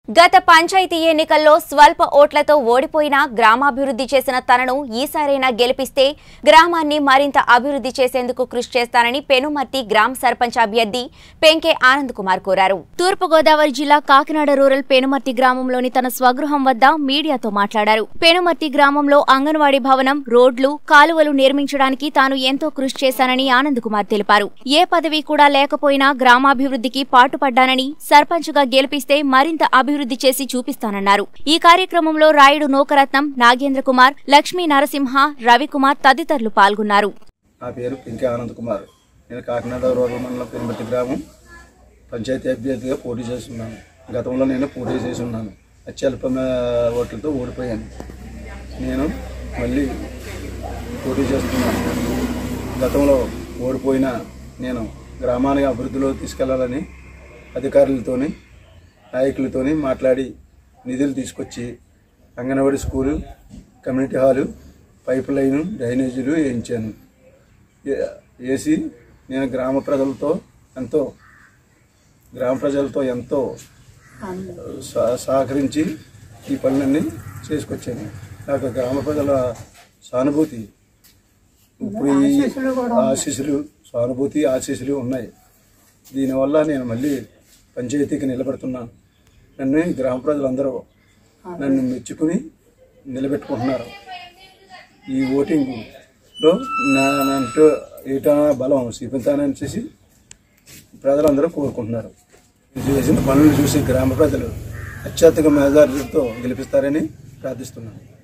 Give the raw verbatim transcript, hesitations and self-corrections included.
గత పంచాయతీ ఎన్నికల్లో స్వల్ప ఓట్లతో ఓడిపోయిన గ్రామాభివృద్ధి చేసిన తనను ఈసారైనా గెలిపిస్తే గ్రామాన్ని మరింత అభివృద్ధి చేసేందుకు కృషి చేస్తానని పెనుమర్తి గ్రామ సర్పంచ్ అభ్యర్థి పెంకే ఆనంద్ కుమార్ కోరారు. తూర్పు గోదావరి జిల్లా కాకినాడ రూరల్ పెనుమర్తి గ్రామంలోని తన స్వగృహం వద్ద మీడియాతో మాట్లాడారు. పెనుమర్తి గ్రామంలో అంగన్వాడీ భవనం, రోడ్లు, కాలువలు నిర్మించడానికి తాను ఎంతో కృషి చేశానని ఆనంద్ కుమార్ తెలిపారు. ఏ పదవి కూడా లేకపోయినా గ్రామాభివృద్ధికి పాటుపడ్డానని, సర్పంచ్గా గెలిపిస్తే మరింత అభివృద్ధి అభివృద్ధి చేసి చూపిస్తానన్నారు. ఈ కార్యక్రమంలో రాయుడు నోకరత్నం, నాగేంద్ర కుమార్, లక్ష్మీ నరసింహ, రవికుమార్ తదితరులు పాల్గొన్నారు. నా పేరు పెంకే ఆనంద్ కుమార్. నేను కాకినాడ రూరల్ మండలం పెనుమర్తి గ్రామం పంచాయతీ అభ్యర్థిగా పోటీ చేస్తున్నాను. గతంలో నేను పోటీ చేసి ఉన్నాను. అత్యల్ప ఓట్లతో ఓడిపోయాను. నేను మళ్ళీ పోటీ చేస్తున్నాను. గతంలో ఓడిపోయిన నేను గ్రామానికి అభివృద్ధిలో తీసుకెళ్లాలని అధికారులతోని నాయకులతోని మాట్లాడి నిధులు తీసుకొచ్చి anganwadi school, community hall, pipe line, డ్రైనేజీలు వేయించాను. వేసి నేను గ్రామ ప్రజలతో ఎంతో గ్రామ ప్రజలతో ఎంతో సహకరించి ఈ పనులన్నీ చేసుకొచ్చాను. నాకు గ్రామ ప్రజల సానుభూతి, ఇప్పుడు ఈ ఆశీస్సులు సానుభూతి ఆశీస్సులు ఉన్నాయి. దీనివల్ల నేను మళ్ళీ పంచాయతీకి నిలబెడుతున్నాను. నన్ను గ్రామ ప్రజలందరూ నన్ను మెచ్చుకుని నిలబెట్టుకుంటున్నారు. ఈ ఓటింగ్లో నానంటూ ఏటా బలం చూపించానని చేసి ప్రజలందరూ కోరుకుంటున్నారు. చేసిన పనులు చూసి గ్రామ ప్రజలు అత్యధిక మెజారిటీతో గెలిపిస్తారని ప్రార్థిస్తున్నాను.